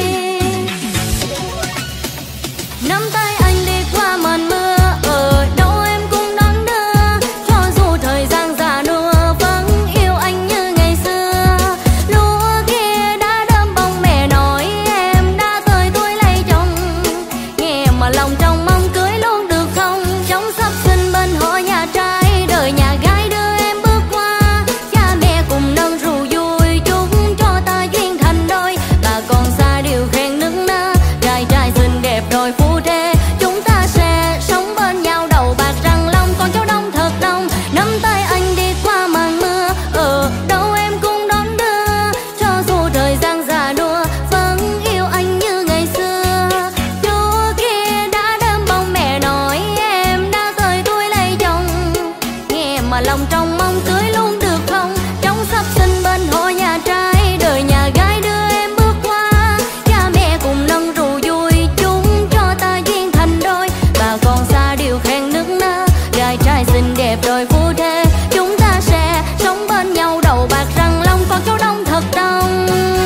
Nắm tay anh đi qua màn mưa, ở đâu em cũng đón đưa. Cho dù thời gian già nua, vẫn yêu anh như ngày xưa. Lúa kia đã đơm bông, mẹ nói em đã tới tuổi lấy chồng. Nghe mà lòng trong mong cưới luôn được không? Trong sắp sinh bên họ nhà trai, đời nhà gái đưa em bước qua. Cha mẹ cùng nâng rượu vui, chúng cho ta duyên thành đôi. Bà con xa điều khen nức nở, gái trai xinh đẹp đôi phu thê. Chúng ta sẽ sống bên nhau đầu bạc răng long, con cháu đông thật đông. Nắm tay anh đi qua màn mưa, ở đâu em cũng đón đưa. Cho dù thời gian già nua, vẫn yêu anh như ngày xưa. Lúa kia đã đơm bông, mẹ nói em đã tới tuổi lấy chồng. Nghe mà lòng trong mong cưới luôn được không? Trong sắp sinh bên họ nhà trai, đời nhà gái đưa em bước qua. Cha mẹ cùng nâng rượu vui, chúng cho ta duyên thành đôi. Bà con xa điều khen nức nở, gái trai xinh đẹp đôi phu thê. Chúng ta sẽ sống bên nhau đầu bạc răng long, con cháu đông thật đông.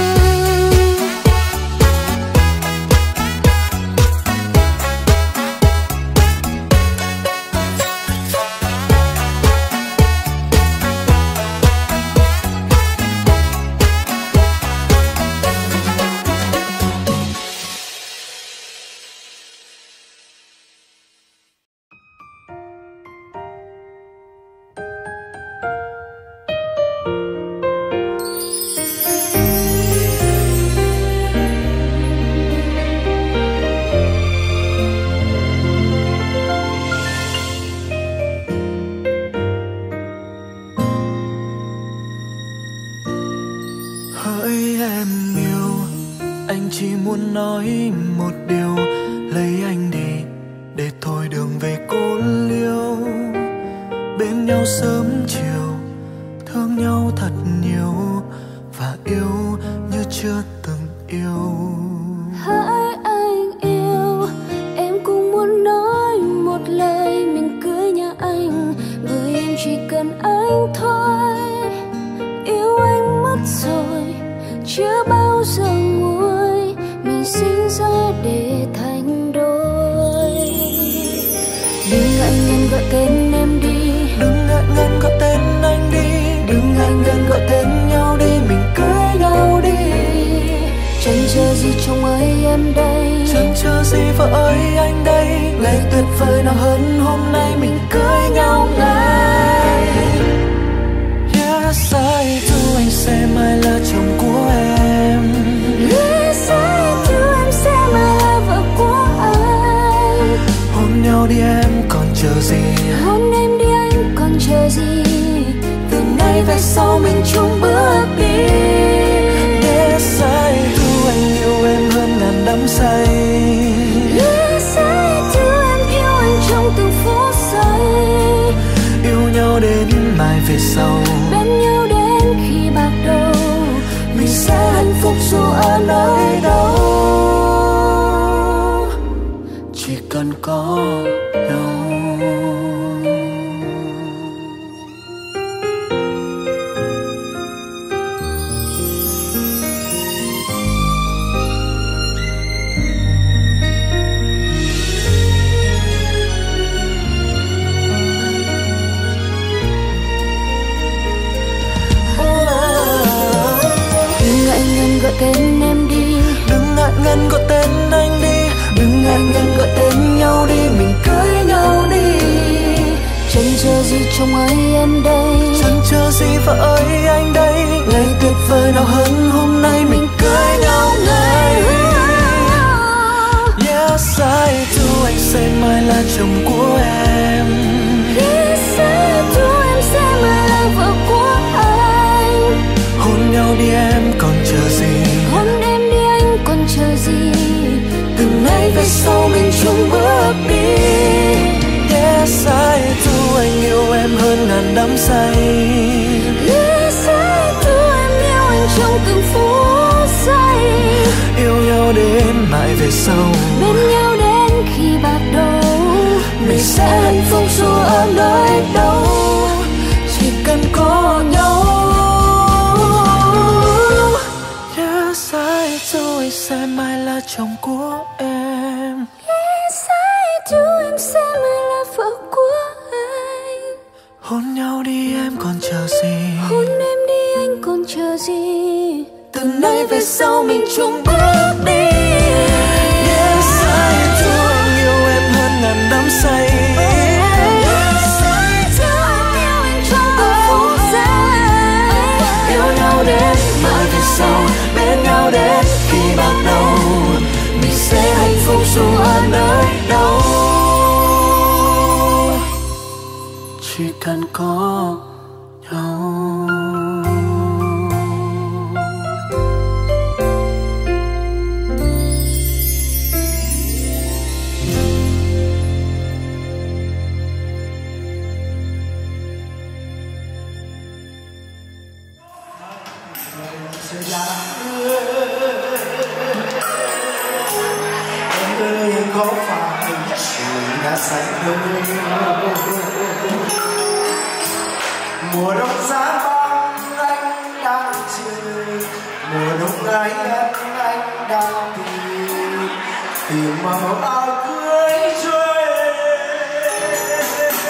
Hỡi em yêu, anh chỉ muốn nói một điều, lấy anh đi để thôi đường về cô liêu. Bên nhau sớm chiều, thương nhau thật nhiều, và yêu như chưa từng yêu. Hỡi anh yêu, em cũng muốn nói một lời mình cưới nhà anh, bởi em chỉ cần anh thôi. Yêu anh mất rồi, chưa bao giờ nguôi, mình sinh ra để thành đôi. Đừng ngại ngần gọi tên em đi, Đừng ngại ngần gọi tên anh đi, đừng ngại ngần gọi tên nhau đi, mình cưới nhau đi. Chẳng chờ gì chồng ơi em đây, chẳng chờ gì vợ ơi anh đây. Ngày tuyệt vời nào hơn hôm nay mình cưới nhau ngay. Yes, I do, anh sẽ mãi là chồng của em. Yes, I do, em sẽ mãi là vợ của anh. tên em đi. Đừng ngại ngần gọi tên anh đi, đừng ngại ngần gọi tên nhau đi, mình cưới nhau đi. Chẳng chờ gì chồng ơi em đây, chẳng chờ gì vợ ơi anh đây. Ngày tuyệt vời nào hơn hôm nay mình cưới nhau ngay. Yes I do, anh sẽ mãi là chồng của em. Yes I do, em sẽ mãi là vợ của anh. Hôn nhau đi em còn chờ gì, hôn em đi anh còn chờ gì. Từ nay về sau mình chung bước đi. Yes I do, anh yêu em hơn ngàn đắm say. Yes I do, em yêu anh trong từng phút giây. Yêu nhau đến mãi về sau, bên nhau đến khi bạc đầu. Mình sẽ hạnh phúc dù ở nơi đâu, chỉ cần có nhau. Yes I do, anh sẽ mãi là chồng của em. Yes I do, em sẽ mãi là vợ của anh. Hôn nhau đi em còn chờ gì, hôn em đi anh còn chờ gì. Từ nay về sau mình chung bước đi. Yes I do, anh yêu em hơn ngàn đắm say. Yes I do, em yêu anh trong từng phút giây. Yêu nhau đến mãi về sau, bên nhau đến khi bạc đầu. Mình sẽ hạnh phúc dù ở nơi đâu, chỉ cần có nhau. Em ơi có phải trời đã xanh đôi, mùa đông giá băng anh đang chơi, mùa đông ấy anh anh đang tìm tìm màu áo cưới cho em.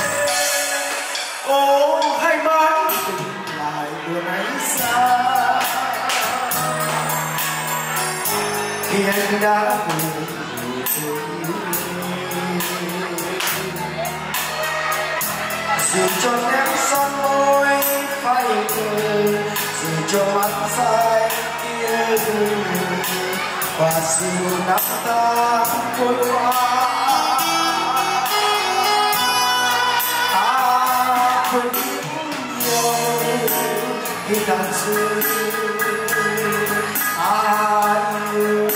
Ô hay mãi tình lại buồn ấy xa, khi anh đã về dìu cho ném son môi phai cười, dìu cho mắt say kia gương, và dìu nắm ta trôi qua. Ta quên nhiều khi đàn rơi. Ta yêu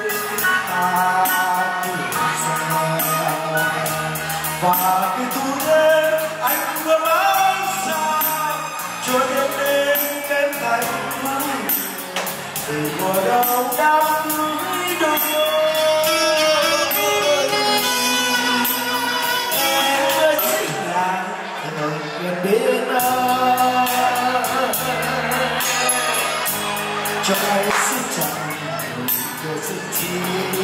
và cái thu đêm anh vừa bán xa cho đêm đêm đến thành vui từ mùa đông đám cưới đôi. Em ơi xinh là thời gần bên anh, cho anh xin chào cho xin chi.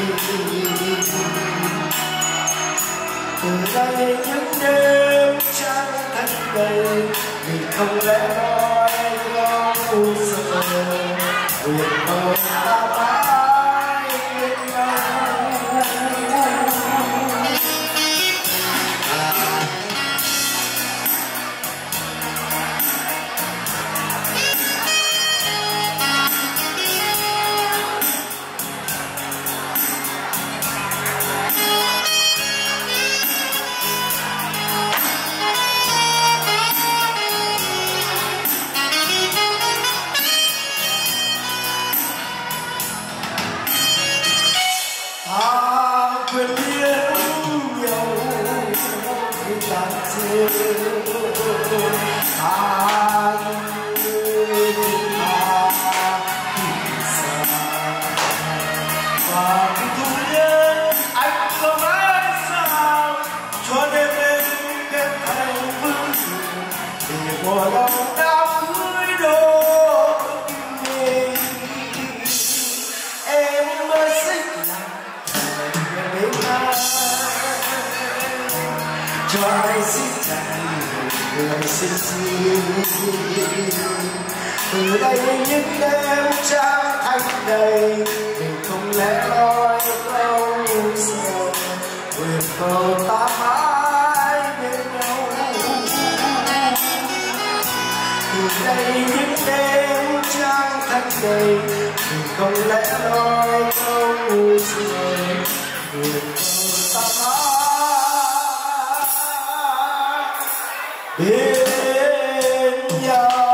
Từ đây những đêm trăng thanh đầy, mình không lẽ nói có u sầu, nguyện mơ ta mãi bên nhau. Quên biết nhau khi tan chiều, ta ơi ta khi xa. Và khi thu nhớ anh không biết sao, cho đêm đêm kết thành vương trường, để mùa đông đám cưới đôi. Em mới xinh lặng cho ai xin chẳng người xin xin. Từ đây những đêm trăng thanh đây mình không lẽ loi đâu giờ nguyện cầu ta mãi bên nhau. Từ đây những đêm trăng thanh đầy mình không lẽ loi đâu giờ nguyện cầu ta mãi bên nhau.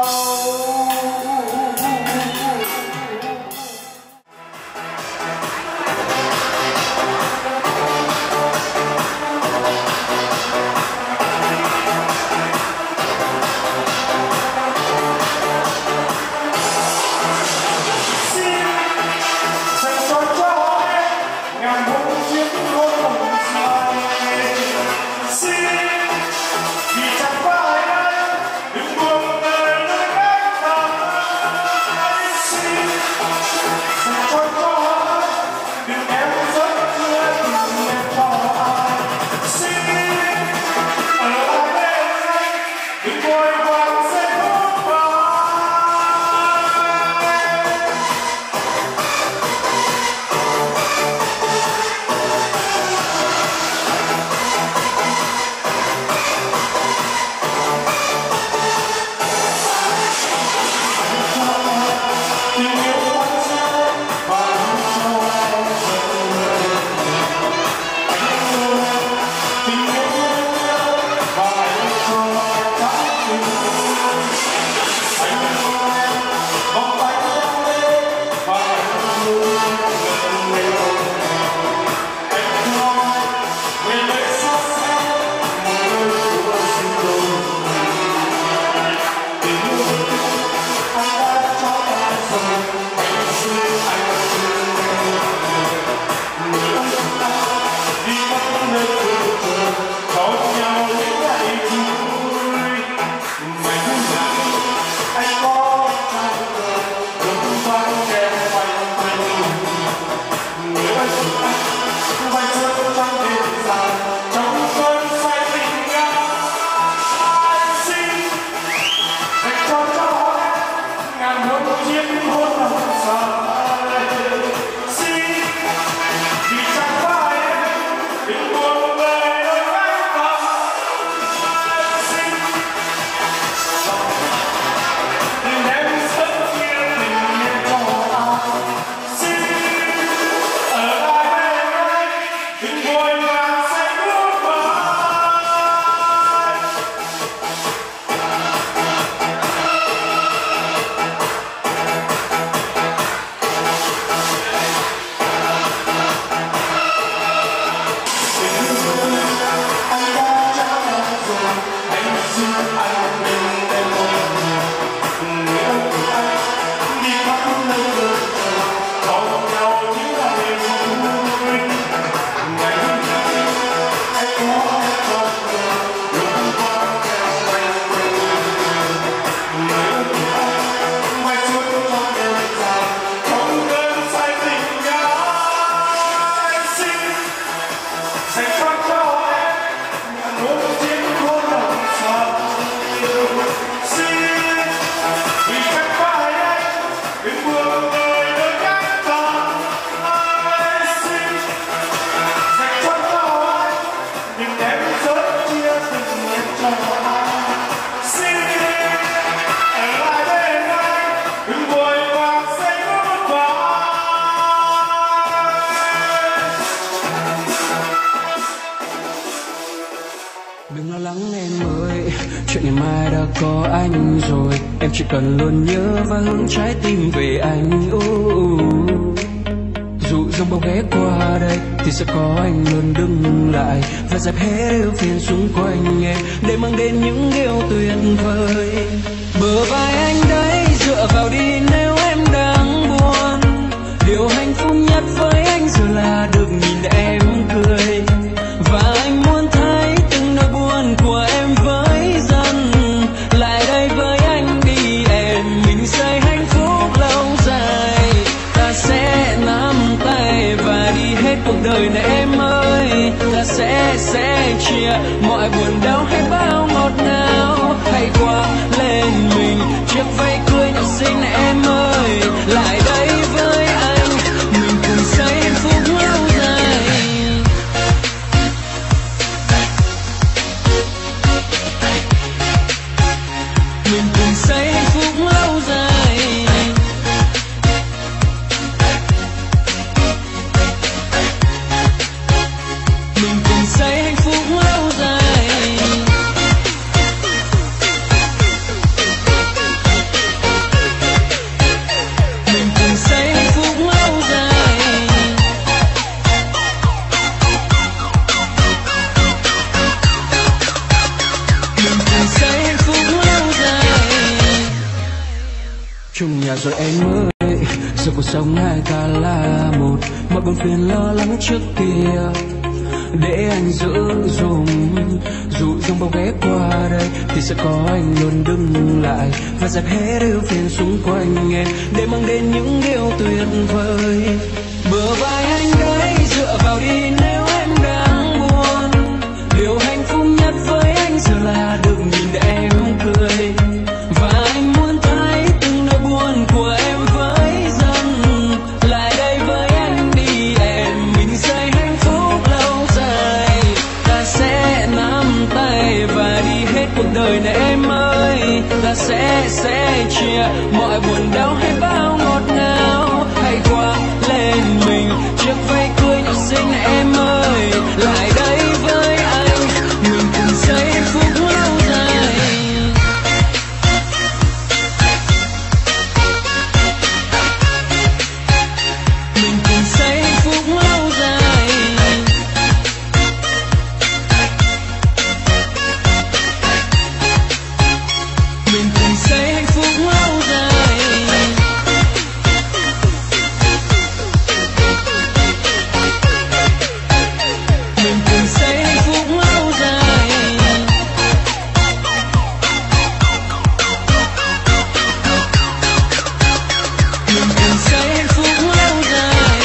Đừng lo lắng em ơi, chuyện ngày mai đã có anh rồi. Em chỉ cần luôn nhớ và hướng trái tim về anh. Oh. Dù dòng bão ghé qua đây thì sẽ có anh luôn đứng lại và dẹp hết ưu phiền xung quanh em để mang đến những điều tuyệt vời. Bờ vai anh đấy dựa vào đi nếu em đang buồn. Điều hạnh phúc nhất với anh giờ là được nhìn em cười, và anh muốn thấy từng nỗi buồn của em với dần lại đây với anh đi em. Mình xây hạnh phúc lâu dài, ta sẽ nắm tay và đi hết cuộc đời này em ơi. Ta sẽ sẽ chia mọi buồn đau hay bao ngọt ngào. Hãy qua lên mình chiếc váy cưới nhỏ xinh này em ơi, lại đây với anh. rồi em ơi, giờ cuộc sống hai ta là một, mọi buồn phiền lo lắng trước kia để anh giữ dùm. Dù dòng bao ghé qua đây thì sẽ có anh luôn đứng lại và dẹp hết ưu phiền xung quanh em để mang đến những điều tuyệt vời. Bờ vai anh đấy dựa vào đi nếu em đang buồn. Điều hạnh phúc nhất với anh giờ là được nhìn em cười, và anh muốn thấy từng nỗi buồn của em với dần. Lại đây với anh đi em, mình xây hạnh phúc lâu dài. Ta sẽ nắm tay và đi hết cuộc đời này em ơi. Ta sẽ sẽ chia mọi buồn đau hay bao ngọt ngào. Hãy qua lên mình chiếc váy cưới nhỏ xinh em ơi. Lại đây với anh, mình cùng xây hạnh phúc lâu dài. Mình cùng xây hạnh phúc lâu dài. Mình cùng xây hạnh phúc lâu dài. Mình cùng xây hạnh phúc lâu dài. Mình cùng xây hạnh phúc lâu dài.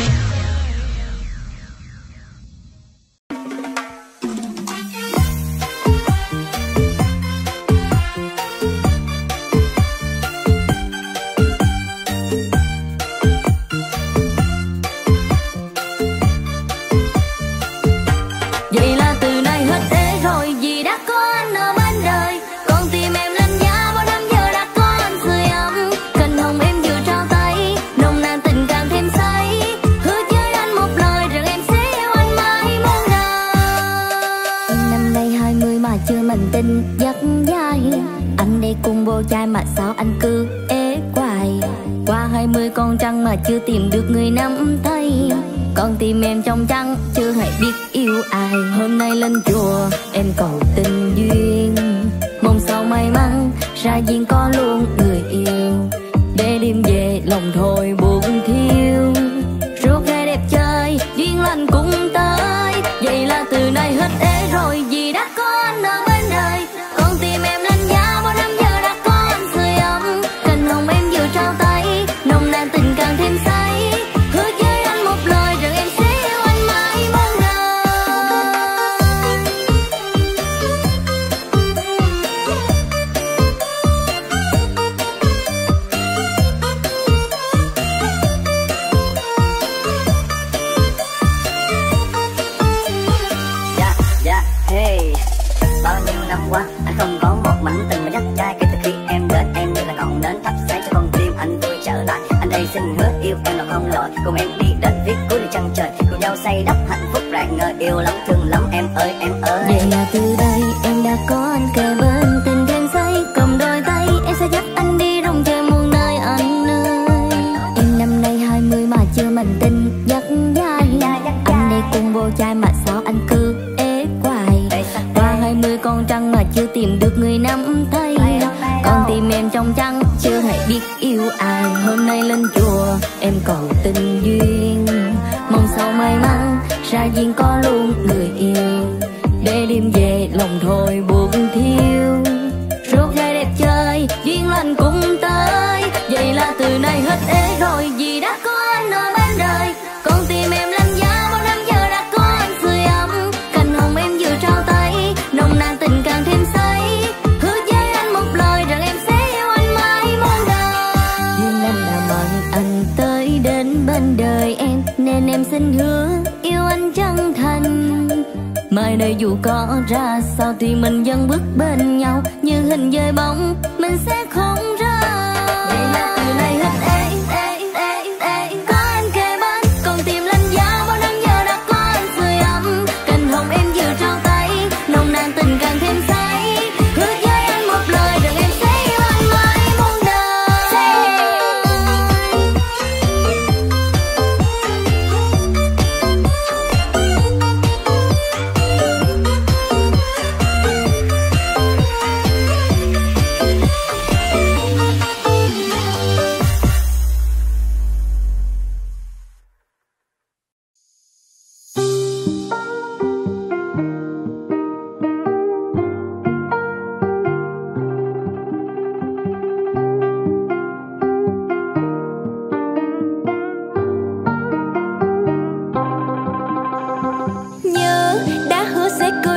Vậy là từ nay hết ế rồi vì đã có anh ở bên đời. Con tim em lên giá bao năm giờ đã có anh sưởi ấm. Cành hồng em vừa trao tay, nồng nàn tình càng thêm say. Hứa với anh một lời rằng em sẽ yêu anh mãi muôn đời. Em năm nay hai mươi mà chưa mình tin dắt dai. Anh đây cùng bồ trai mà sao anh cứ ế hoài. Qua hai mươi con trăng mà chưa tìm được người nắm tay. Con tim em trong trắng chưa hề biết yêu ai. Hôm nay lên chùa em cầu tình duyên, mong sao may mắn ra duyên có luôn người yêu. Để đêm về lòng thôi buồn thiêu, suốt ngày đẹp chơi duyên lành cũng tới. Vậy là từ nay hết ế rồi vì đã có anh ở bên đời. Con tim em lên giá bao năm giờ đã có anh sưởi ấm. Cành hồng em vừa trao tay, nồng nàn tình càng thêm say. Hứa với anh một lời rằng em sẽ yêu anh mãi muôn Dạ, dạ, hey. Bao nhiêu năm qua anh không có một mảnh tình mà dắt dai. Kể từ khi em đến em như là ngọn nến thắp sáng cho con tim anh vui trở lại. Anh đây xin hứa yêu em là không lỗi, cùng em đi đến viết cuối đường trăng trời, cùng nhau xây đắp hạnh phúc rạng ngời. Yêu lắm thương lắm em ơi em ơi. Vậy là từ đây em đã có anh kề bên, tình thêm say cầm đôi tay. Em sẽ dắt anh đi rong chơi muôn nơi anh ơi. Em năm nay hai mươi mà chưa mình tin dắt dai. Anh đây cùng bồ trai mà sao anh cứ ế hoài. Qua hai mươi con trăng mà chưa tìm được người nắm tay. Con tim em trong trắng chưa hề biết yêu ai. Hôm nay lên chùa em cầu tình duyên, mong sao may mắn ra duyên có luôn người yêu. Để đêm về lòng thôi buồn thiêu, suốt ngày đẹp chơi duyên lành cũng tới. Vậy là từ nay hết ế rồi vì đã có anh ở bên đời. Con tim em lên giá bao năm giờ đã có anh sưởi ấm. Cành hồng em vừa trao tay, nồng nàn tình càng thêm say. Hứa với anh một lời rằng em sẽ yêu anh mãi muôn đời. Duyên anh đã mời anh tới đến bên đời em, nên em xin hứa yêu anh chân thành. Mai đây dù có ra sao thì mình vẫn bước bên nhau, như hình với bóng mình sẽ không rời. Vậy là từ nay hết ế ế ế ế có anh kề bên. Con tim lên giá bao năm giờ đã có anh sưởi ấm. Cành hồng em vừa trao tay, nồng nàn tình càng thêm say. Hứa với anh một lời rằng em sẽ yêu anh mãi muôn đời.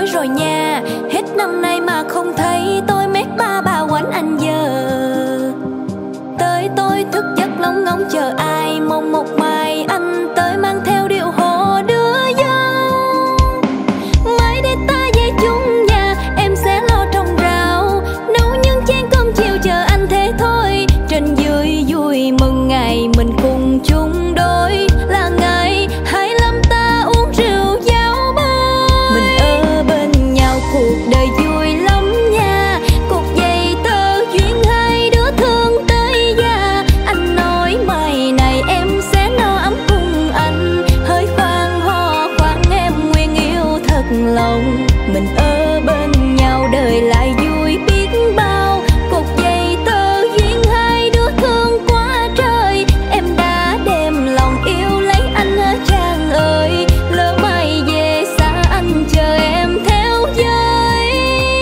rồi nha. Hết năm nay mà không thấy tôi mét ba bà quánh anh giờ. Tới tôi thức giấc lóng ngóng chờ ai, mong một mai anh tới mang theo điệu hò đưa dâu. Mai để ta về chung nhà, em sẽ lo trồng rau, nấu những chén cơm chiều chờ anh thế thôi. Trên dưới vui mừng ngày mình cùng chung đôi, là ngày hai lăm ta uống rượu giao bơi. Mình ở bên nhau cuộc đời vui lắm nha, cuộc dây tơ duyên hai đứa thương tới già. Anh nói mai này em sẽ no ấm cùng anh, hơi khoan hò khoan em nguyện yêu thật lòng. Mình ở bên nhau đời lại vui biết bao, cuộc dây tơ duyên hai đứa thương quá trời. Em đã đem lòng yêu lấy anh ở Trang ơi, lỡ mai về xa anh chờ em theo dõi.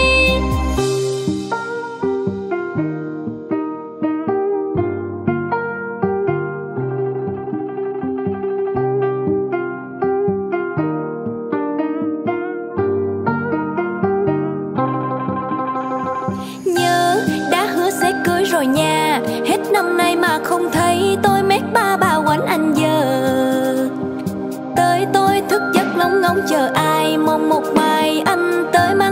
Nhớ đã hứa sẽ cưới rồi nha, hết năm nay mà không thấy tôi mét ba bà quánh anh giờ. Tới tôi thức giấc lóng ngóng chờ ai, mong một mai anh tới mang